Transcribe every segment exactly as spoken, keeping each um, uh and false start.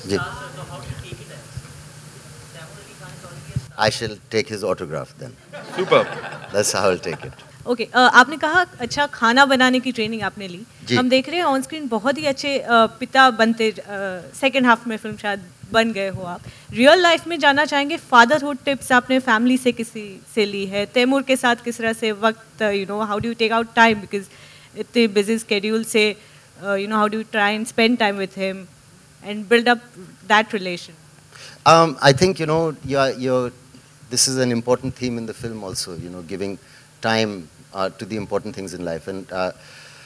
Ji. I shall take his autograph then. Super. That's how I'll take it. Okay okay, uh, आपने कहा अच्छा खाना बनाने की ट्रेनिंग आपने ली. हम देख रहे हैं ऑन स्क्रीन बहुत ही अच्छे uh, पिता बनते सेकंड uh, हाफ में फिल्म शायद बन गए हो आप. रियल लाइफ में जाना चाहेंगे फादरहुड टिप्स आपने फैमिली से किसी से ली है? तैमूर के साथ किस तरह से वक्त you know how do you take out time because इतने बिजी स्केड्यूल से you know how do you try and spend time with him and build up that relation? Um, I think you know you're, you're, this is an important theme in the film also. You know, giving time uh, to the important things in life, and uh,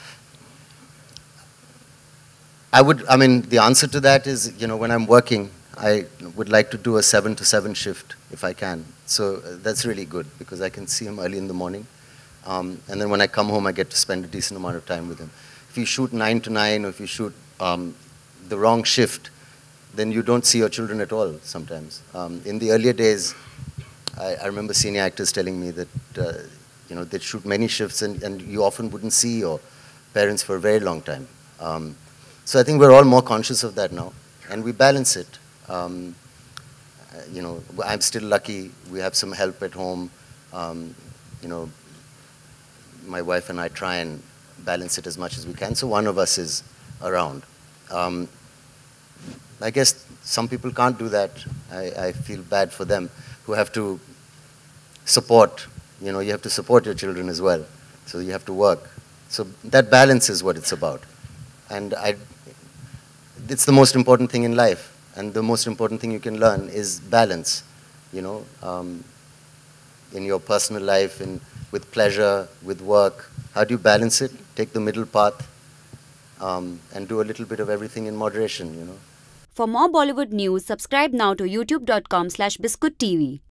I would. I mean, the answer to that is you know when I'm working, I would like to do a seven to seven shift if I can. So uh, that's really good because I can see him early in the morning, um, and then when I come home, I get to spend a decent amount of time with him. If you shoot nine to nine, or if you shoot um, the wrong shift, then you don't see your children at all sometimes. Um, in the earlier days, I, I remember senior actors telling me that, uh, you know, they'd shoot many shifts and, and you often wouldn't see your parents for a very long time. Um, so I think we're all more conscious of that now, and we balance it. Um, uh, you know, I'm still lucky. We have some help at home. Um, you know, my wife and I try and balance it as much as we can, so one of us is around. Um, I guess some people can't do that. I, I feel bad for them who have to support, you know, you have to support your children as well. So you have to work. So that balance is what it's about. And I, it's the most important thing in life. And the most important thing you can learn is balance, you know, um, in your personal life, in, with pleasure, with work. How do you balance it? Take the middle path um, and do a little bit of everything in moderation, you know. For more Bollywood news, subscribe now to youtube dot com slash biscuit T V.